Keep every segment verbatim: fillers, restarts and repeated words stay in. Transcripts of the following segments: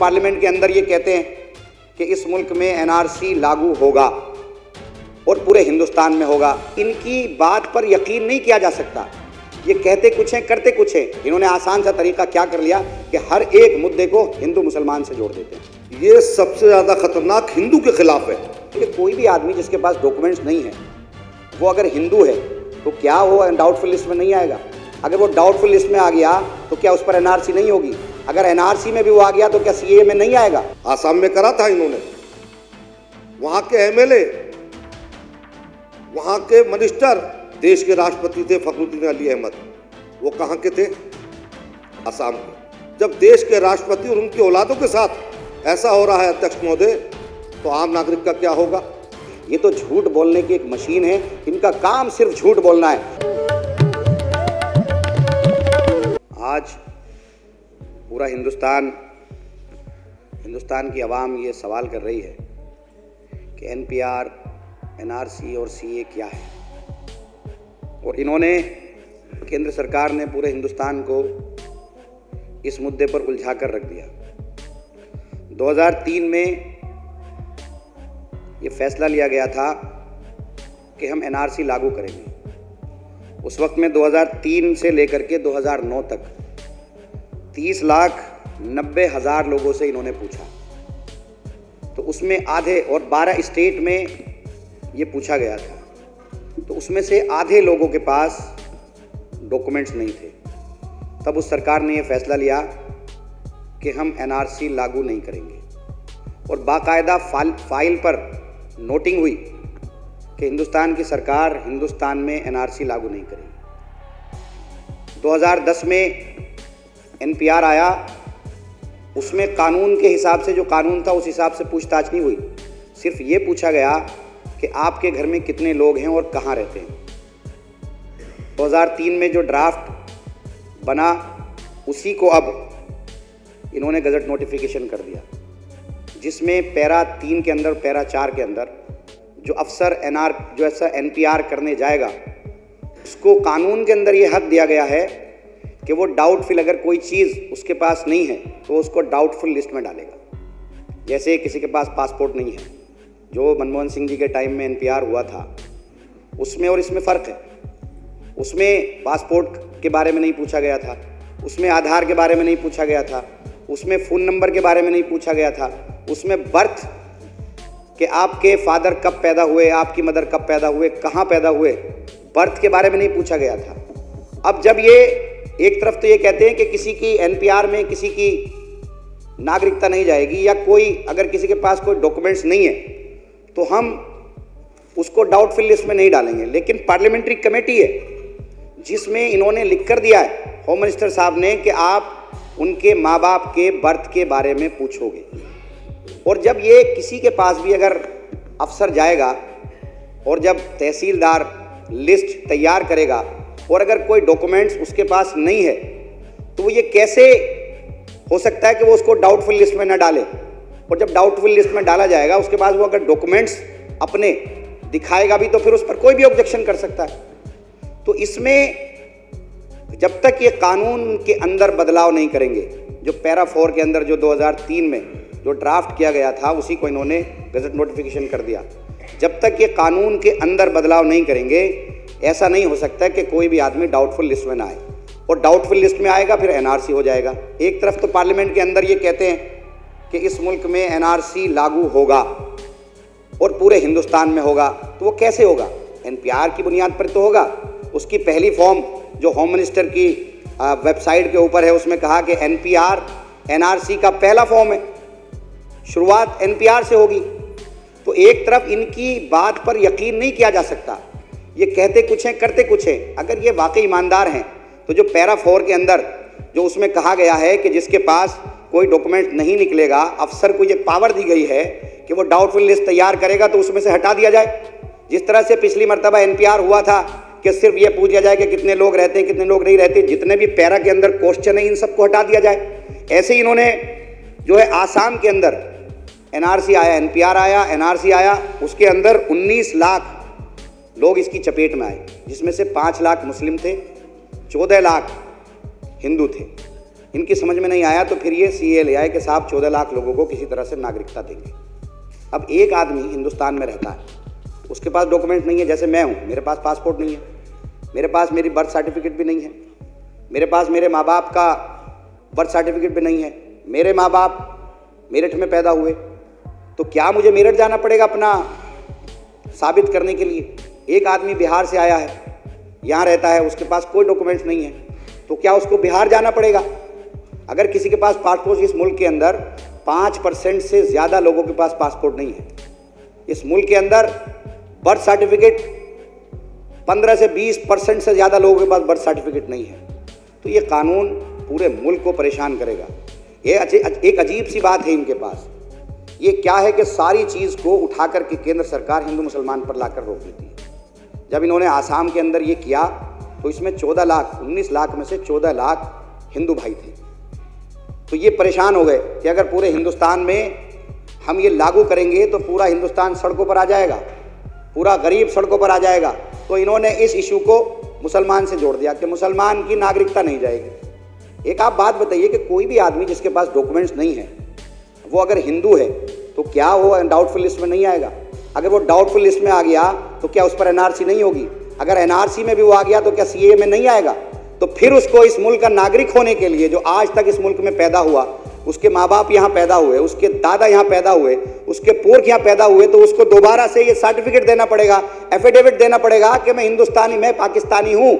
Parliament के अंदर ये कहते हैं कि इस मुल्क में एनआरसी लागू होगा और पूरे हिंदुस्तान में होगा। इनकी बात पर यकीन नहीं किया जा सकता। ये कहते कुछ हैं, करते कुछ हैं। इन्होंने आसान सा तरीका क्या कर लिया कि हर एक मुद्दे को हिंदू मुसलमान से जोड़ देते हैं। ये सबसे ज़्यादा खतरनाक हिंदू के खिलाफ है। कि कोई भी आदमी जिसके पास डॉक्यूमेंट्स नहीं है, वो अगर हिंदू है तो क्या वो डाउटफुल लिस्ट में नहीं आएगा? अगर वो डाउटफुल लिस्ट में आ गया तो क्या उस पर एनआरसी नहीं होगी? अगर एनआरसी में भी वो आ गया तो क्या सीए में नहीं आएगा? आसाम में करा था इन्होंने। वहां के एमएलए, वहां के मिनिस्टर, देश के राष्ट्रपति थे फखरुद्दीन अली अहमद, वो कहाँ के थे? आसाम के। जब देश के राष्ट्रपति और उनकी औलादों के साथ ऐसा हो रहा है अध्यक्ष महोदय, तो आम नागरिक का क्या होगा? ये तो झूठ बोलने की एक मशीन है। इनका काम सिर्फ झूठ बोलना है। आज पूरा हिंदुस्तान हिंदुस्तान की आवाम ये सवाल कर रही है कि एनपीआर, एनआरसी और सीए क्या है। और इन्होंने, केंद्र सरकार ने पूरे हिंदुस्तान को इस मुद्दे पर उलझा कर रख दिया। दो हज़ार तीन में ये फैसला लिया गया था कि हम एनआरसी लागू करेंगे। उस वक्त में दो हज़ार तीन से लेकर के दो हज़ार नौ तक तीस लाख नब्बे हज़ार लोगों से इन्होंने पूछा। तो उसमें आधे, और बारह स्टेट में ये पूछा गया था, तो उसमें से आधे लोगों के पास डॉक्यूमेंट्स नहीं थे। तब उस सरकार ने ये फैसला लिया कि हम एनआरसी लागू नहीं करेंगे। और बाकायदा फाइल पर नोटिंग हुई कि हिंदुस्तान की सरकार हिंदुस्तान में एनआरसी लागू नहीं करेगी। दो हज़ार दस में एनपीआर आया। उसमें कानून के हिसाब से, जो कानून था उस हिसाब से पूछताछ नहीं हुई। सिर्फ ये पूछा गया कि आपके घर में कितने लोग हैं और कहाँ रहते हैं। दो हज़ार तीन में जो ड्राफ्ट बना, उसी को अब इन्होंने गजट नोटिफिकेशन कर दिया, जिसमें पैरा तीन के अंदर, पैरा चार के अंदर जो अफसर एनआर जो ऐसा एनपीआर करने जाएगा, उसको कानून के अंदर ये हक दिया गया है कि वो डाउटफुल, अगर कोई चीज़ उसके पास नहीं है तो उसको डाउटफुल लिस्ट में डालेगा। जैसे किसी के पास पासपोर्ट नहीं है, जो मनमोहन सिंह जी के टाइम में एनपीआर हुआ था, उसमें और इसमें फ़र्क है। उसमें पासपोर्ट के बारे में नहीं पूछा गया था, उसमें आधार के बारे में नहीं पूछा गया था, उसमें फ़ोन नंबर के बारे में नहीं पूछा गया था, उसमें बर्थ कि आपके फादर कब पैदा हुए, आपकी मदर कब पैदा हुए, कहाँ पैदा हुए, बर्थ के बारे में नहीं पूछा गया था। अब जब ये एक तरफ तो ये कहते हैं कि किसी की एनपीआर में किसी की नागरिकता नहीं जाएगी, या कोई अगर किसी के पास कोई डॉक्यूमेंट्स नहीं है तो हम उसको डाउटफुल लिस्ट में नहीं डालेंगे। लेकिन पार्लियामेंट्री कमेटी है जिसमें इन्होंने लिख कर दिया है, होम मिनिस्टर साहब ने, कि आप उनके माँ बाप के बर्थ के बारे में पूछोगे। और जब ये किसी के पास भी अगर अफसर जाएगा और जब तहसीलदार लिस्ट तैयार करेगा और अगर कोई डॉक्यूमेंट्स उसके पास नहीं है, तो वो ये कैसे हो सकता है कि वो उसको डाउटफुल लिस्ट में ना डाले? और जब डाउटफुल लिस्ट में डाला जाएगा, उसके बाद वो अगर डॉक्यूमेंट्स अपने दिखाएगा भी तो फिर उस पर कोई भी ऑब्जेक्शन कर सकता है। तो इसमें जब तक ये कानून के अंदर बदलाव नहीं करेंगे, जो पैरा फोर के अंदर जो दो हज़ार तीन में जो ड्राफ्ट किया गया था उसी को इन्होंने गजट नोटिफिकेशन कर दिया, जब तक ये कानून के अंदर बदलाव नहीं करेंगे, ऐसा नहीं हो सकता कि कोई भी आदमी डाउटफुल लिस्ट में ना आए। और डाउटफुल लिस्ट में आएगा फिर एनआरसी हो जाएगा। एक तरफ तो पार्लियामेंट के अंदर ये कहते हैं कि इस मुल्क में एनआरसी लागू होगा और पूरे हिंदुस्तान में होगा, तो वो कैसे होगा? एनपीआर की बुनियाद पर तो होगा। उसकी पहली फॉर्म जो होम मिनिस्टर की वेबसाइट के ऊपर है, उसमें कहा कि एनपीआर एनआरसी का पहला फॉर्म है, शुरुआत एनपीआर से होगी। तो एक तरफ इनकी बात पर यकीन नहीं किया जा सकता। ये कहते कुछ हैं, करते कुछ हैं। अगर ये वाकई ईमानदार हैं तो जो पैरा फोर के अंदर जो उसमें कहा गया है कि जिसके पास कोई डॉक्यूमेंट नहीं निकलेगा, अफसर को ये पावर दी गई है कि वो डाउटफुल लिस्ट तैयार करेगा तो उसमें से हटा दिया जाए। जिस तरह से पिछली मरतबा एनपीआर हुआ था कि सिर्फ ये पूछ लिया जाए कि कितने लोग रहते हैं, कितने लोग नहीं रहते, जितने भी पैरा के अंदर क्वेश्चन है इन सबको हटा दिया जाए। ऐसे ही इन्होंने जो है आसाम के अंदर एनआरसी आया, एनपीआर आया, एनआरसी आया, उसके अंदर उन्नीस लाख लोग इसकी चपेट में आए, जिसमें से पाँच लाख मुस्लिम थे, चौदह लाख हिंदू थे। इनकी समझ में नहीं आया तो फिर ये सी ए ले आए कि साहब चौदह लाख लोगों को किसी तरह से नागरिकता देंगे। अब एक आदमी हिंदुस्तान में रहता है, उसके पास डॉक्यूमेंट नहीं है, जैसे मैं हूँ, मेरे पास पासपोर्ट नहीं है, मेरे पास मेरी बर्थ सर्टिफिकेट भी नहीं है, मेरे पास मेरे माँ बाप का बर्थ सर्टिफिकेट भी नहीं है, मेरे माँ बाप मेरठ में पैदा हुए, तो क्या मुझे मेरठ जाना पड़ेगा अपना साबित करने के लिए? एक आदमी बिहार से आया है, यहाँ रहता है, उसके पास कोई डॉक्यूमेंट्स नहीं है, तो क्या उसको बिहार जाना पड़ेगा? अगर किसी के पास पासपोर्ट, इस मुल्क के अंदर पाँच परसेंट से ज़्यादा लोगों के पास पासपोर्ट नहीं है, इस मुल्क के अंदर बर्थ सर्टिफिकेट पंद्रह से बीस परसेंट से ज़्यादा लोगों के पास बर्थ सर्टिफिकेट नहीं है, तो ये कानून पूरे मुल्क को परेशान करेगा। ये एक अजीब सी बात है इनके पास। ये क्या है कि सारी चीज़ को उठा करके केंद्र सरकार हिंदू मुसलमान पर लाकर रोक देती है। जब इन्होंने आसाम के अंदर ये किया तो इसमें चौदह लाख उन्नीस लाख में से चौदह लाख हिंदू भाई थे, तो ये परेशान हो गए कि अगर पूरे हिंदुस्तान में हम ये लागू करेंगे तो पूरा हिंदुस्तान सड़कों पर आ जाएगा, पूरा गरीब सड़कों पर आ जाएगा। तो इन्होंने इस इशू को मुसलमान से जोड़ दिया कि मुसलमान की नागरिकता नहीं जाएगी। एक आप बात बताइए कि कोई भी आदमी जिसके पास डॉक्यूमेंट्स नहीं है, वो अगर हिंदू है तो क्या वो डाउटफुल लिस्ट में नहीं आएगा? अगर वो डाउटफुल लिस्ट में आ गया तो क्या उस पर एन आर सी नहीं होगी? अगर एन आर सी में भी वो आ गया तो क्या सी ए में नहीं आएगा? तो फिर उसको इस मुल्क का नागरिक होने के लिए, जो आज तक इस मुल्क में पैदा हुआ, उसके माँ बाप यहाँ पैदा हुए, उसके दादा यहाँ पैदा हुए, उसके पुरख यहाँ पैदा हुए, तो उसको दोबारा से ये सर्टिफिकेट देना पड़ेगा, एफिडेविट देना पड़ेगा कि मैं हिंदुस्तानी, मैं पाकिस्तानी हूँ,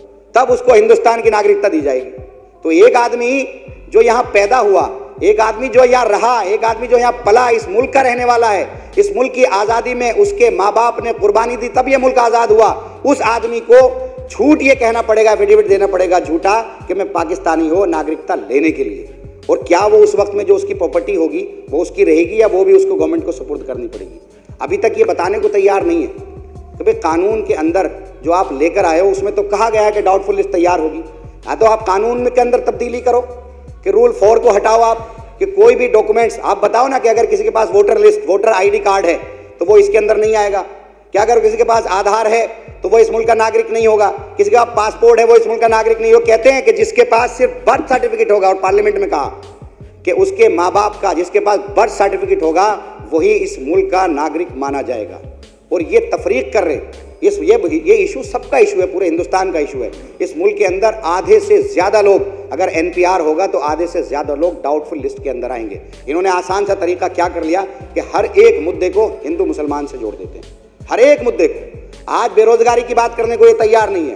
तब उसको हिंदुस्तान की नागरिकता दी जाएगी। तो एक आदमी जो यहाँ पैदा हुआ, एक आदमी जो यहाँ रहा, एक आदमी जो यहाँ पला, इस मुल्क का रहने वाला है, इस मुल्क की आज़ादी में उसके माँ बाप ने कुर्बानी दी तब ये मुल्क आज़ाद हुआ, उस आदमी को झूठ ये कहना पड़ेगा, एफिडेविट देना पड़ेगा झूठा कि मैं पाकिस्तानी हो नागरिकता लेने के लिए। और क्या वो उस वक्त में जो उसकी प्रॉपर्टी होगी वो उसकी रहेगी या वो भी उसको गवर्नमेंट को सुपुर्द करनी पड़ेगी? अभी तक ये बताने को तैयार नहीं है। तो भाई कानून के अंदर जो आप लेकर आए हो उसमें तो कहा गया है कि डाउटफुल लिस्ट तैयार होगी, या तो आप कानून में के अंदर तब्दीली करो कि रूल फोर को हटाओ आप, कि कोई भी डॉक्यूमेंट्स आप बताओ ना कि अगर किसी के पास voter list, voter I D card है तो वो इसके अंदर नहीं आएगा। क्या अगर किसी के पास आधार है तो वो इस मुल्क का नागरिक नहीं होगा? किसी के पास पासपोर्ट है वो इस मुल्क का नागरिक नहीं होगा? कहते हैं कि जिसके पास सिर्फ बर्थ सर्टिफिकेट होगा, और पार्लियामेंट में कहा कि उसके माँ बाप का, जिसके पास बर्थ सर्टिफिकेट होगा वही इस मुल्क का नागरिक माना जाएगा। और ये तफरीक कर रहे, इस ये ये इशू सबका इशू है, पूरे हिंदुस्तान का इशू है। इस मुल्क के अंदर आधे से ज़्यादा लोग, अगर एन पी आर होगा तो आधे से ज़्यादा लोग डाउटफुल लिस्ट के अंदर आएंगे। इन्होंने आसान सा तरीका क्या कर लिया कि हर एक मुद्दे को हिंदू मुसलमान से जोड़ देते हैं, हर एक मुद्दे को। आज बेरोजगारी की बात करने को ये तैयार नहीं है,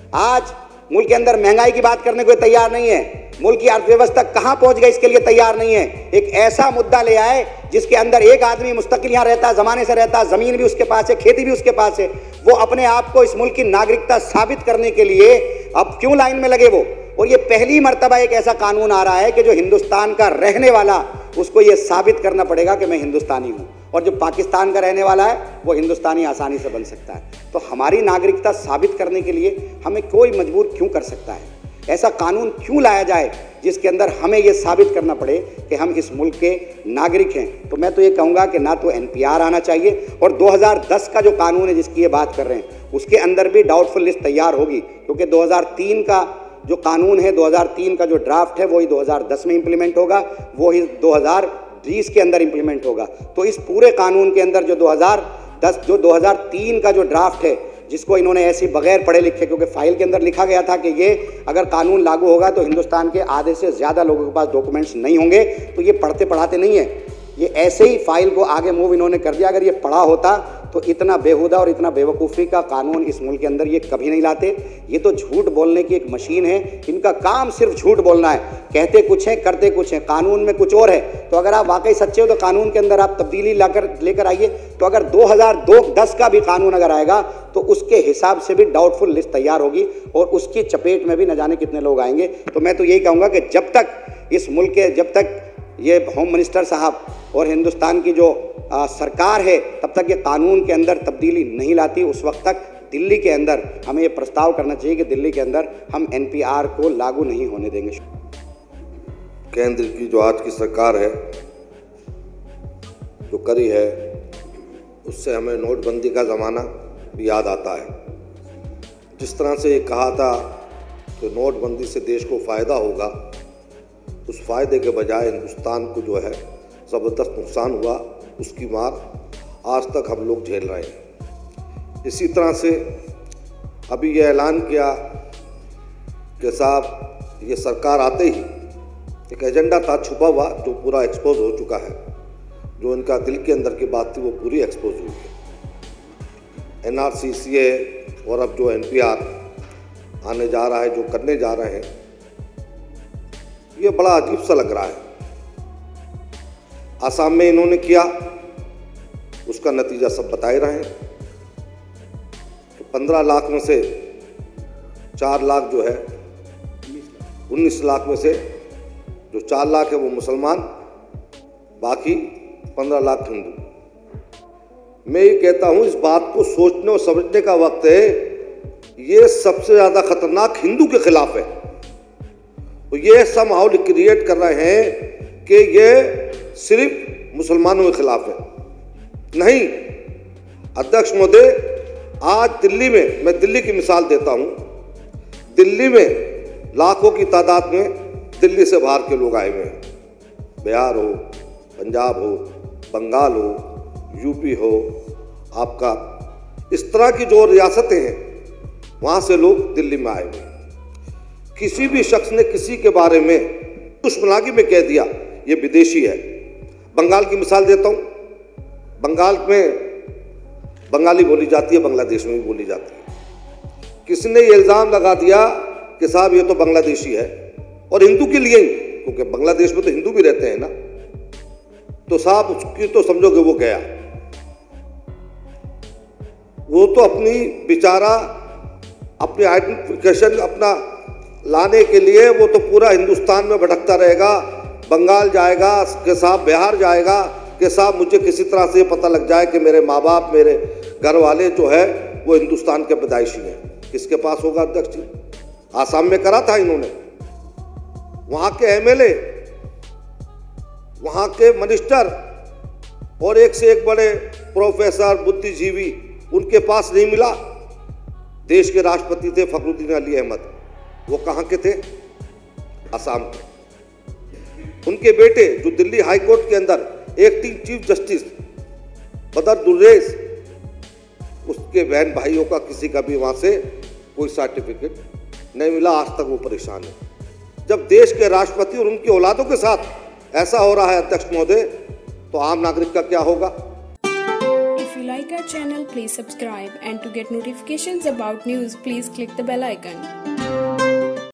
आज मुल्क के अंदर महंगाई की बात करने को ये तैयार नहीं है, मुल्क की अर्थव्यवस्था कहां पहुंच गई इसके लिए तैयार नहीं है। एक ऐसा मुद्दा ले आए जिसके अंदर एक आदमी मुस्तकिल यहां रहता है, जमाने से रहता है, जमीन भी उसके पास है, खेती भी उसके पास है, वो अपने आप को इस मुल्क की नागरिकता साबित करने के लिए अब क्यों लाइन में लगे वो? और ये पहली मर्तबा एक ऐसा कानून आ रहा है कि जो हिंदुस्तान का रहने वाला, उसको ये साबित करना पड़ेगा कि मैं हिंदुस्तानी हूं, और जो पाकिस्तान का रहने वाला है वो हिंदुस्तानी आसानी से बन सकता है। तो हमारी नागरिकता साबित करने के लिए हमें कोई मजबूर क्यों कर सकता है? ऐसा कानून क्यों लाया जाए जिसके अंदर हमें ये साबित करना पड़े कि हम इस मुल्क के नागरिक हैं? तो मैं तो ये कहूँगा कि ना तो एन पी आर आना चाहिए, और दो हज़ार दस का जो कानून है जिसकी ये बात कर रहे हैं उसके अंदर भी डाउटफुल लिस्ट तैयार होगी, क्योंकि दो हज़ार तीन का जो कानून है, दो हज़ार तीन का जो ड्राफ्ट है वही दो हज़ार दस में इम्प्लीमेंट होगा, वो ही दो हज़ार बीस के अंदर इम्प्लीमेंट होगा। तो इस पूरे कानून के अंदर जो दो हज़ार दस जो दो हज़ार तीन का जो ड्राफ्ट है, जिसको इन्होंने ऐसे बगैर पढ़े लिखे, क्योंकि फाइल के अंदर लिखा गया था कि ये अगर कानून लागू होगा तो हिंदुस्तान के आधे से ज़्यादा लोगों के पास डॉक्यूमेंट्स नहीं होंगे, तो ये पढ़ते पढ़ाते नहीं है, ये ऐसे ही फाइल को आगे मूव इन्होंने कर दिया। अगर ये पढ़ा होता तो इतना बेहुदा और इतना बेवकूफ़ी का कानून इस मुल्क के अंदर ये कभी नहीं लाते। ये तो झूठ बोलने की एक मशीन है, इनका काम सिर्फ झूठ बोलना है, कहते कुछ है करते कुछ है, कानून में कुछ और है। तो अगर आप वाकई सच्चे हो तो कानून के अंदर आप तब्दीली लाकर लेकर आइए। तो अगर दो हज़ार दस का भी कानून अगर आएगा तो उसके हिसाब से भी डाउटफुल लिस्ट तैयार होगी, और उसकी चपेट में भी न जाने कितने लोग आएंगे। तो मैं तो यही कहूँगा कि जब तक इस मुल्क के, जब तक ये होम मिनिस्टर साहब और हिंदुस्तान की जो आ, सरकार है, तब तक ये कानून के अंदर तब्दीली नहीं लाती, उस वक्त तक दिल्ली के अंदर हमें ये प्रस्ताव करना चाहिए कि दिल्ली के अंदर हम एन पी आर को लागू नहीं होने देंगे। केंद्र की जो आज की सरकार है जो करी है, उससे हमें नोटबंदी का ज़माना भी याद आता है। जिस तरह से ये कहा था कि नोटबंदी से देश को फ़ायदा होगा, उस फायदे के बजाय हिंदुस्तान को जो है ज़बरदस्त नुकसान हुआ, उसकी मार आज तक हम लोग झेल रहे हैं। इसी तरह से अभी ये ऐलान किया कि साहब ये सरकार आते ही एक एजेंडा था छुपा हुआ जो पूरा एक्सपोज हो चुका है, जो इनका दिल के अंदर की बात थी वो पूरी एक्सपोज हुई है। एन आर सी, सी ए और अब जो एन पी आर आने जा रहा है, जो करने जा रहे हैं, ये बड़ा अजीब सा लग रहा है। आसाम में इन्होंने किया, उसका नतीजा सब बता ही रहे हैं कि पंद्रह लाख में से चार लाख जो है, उन्नीस लाख में से जो चार लाख है वो मुसलमान, बाकी पंद्रह लाख हिंदू। मैं ये कहता हूँ इस बात को सोचने और समझने का वक्त है, ये सबसे ज़्यादा खतरनाक हिंदू के खिलाफ है। तो ये सब माहौल क्रिएट कर रहे हैं कि ये सिर्फ मुसलमानों के खिलाफ है। नहीं, अध्यक्ष महोदय, आज दिल्ली में, मैं दिल्ली की मिसाल देता हूँ, दिल्ली में लाखों की तादाद में दिल्ली से बाहर के लोग आए हुए हैं। बिहार हो, पंजाब हो, बंगाल हो, यूपी हो, आपका इस तरह की जो रियासतें हैं वहाँ से लोग दिल्ली में आए हुए हैं। किसी भी शख्स ने किसी के बारे में दुश्मनागी में कह दिया ये विदेशी है। बंगाल की मिसाल देता हूँ, बंगाल में बंगाली बोली जाती है, बांग्लादेश में भी बोली जाती है। किसी ने ये इल्ज़ाम लगा दिया कि साहब ये तो बांग्लादेशी है, और हिंदू के लिए ही, क्योंकि बांग्लादेश में तो हिंदू भी रहते हैं ना, तो साहब उसकी तो समझोगे वो गया। वो तो अपनी बेचारा अपनी आइडेंटिफिकेशन अपना लाने के लिए वो तो पूरा हिंदुस्तान में भटकता रहेगा, बंगाल जाएगा कि साहब बिहार जाएगा कि साहब मुझे किसी तरह से पता लग जाए कि मेरे माँ बाप, मेरे घर वाले जो है वो हिंदुस्तान के पैदाइशी हैं। किसके पास होगा अध्यक्ष जी? आसाम में करा था इन्होंने, वहाँ के एम एल ए, वहाँ के मिनिस्टर और एक से एक बड़े प्रोफेसर, बुद्धिजीवी उनके पास नहीं मिला। देश के राष्ट्रपति थे फखरुद्दीन अली अहमद, वो कहाँ के थे? असम के। उनके बेटे जो दिल्ली हाई कोर्ट के अंदर एक्टिंग चीफ जस्टिस बदर दुर्रेस, उसके बहन भाइयों का किसी का भी वहाँ से कोई सर्टिफिकेट नहीं मिला। आज तक वो परेशान है। जब देश के राष्ट्रपति और उनकी औलादों के साथ ऐसा हो रहा है अध्यक्ष महोदय, तो आम नागरिक का क्या होगा? If you like our channel, please subscribe, and to get notifications about news, please click the bell icon.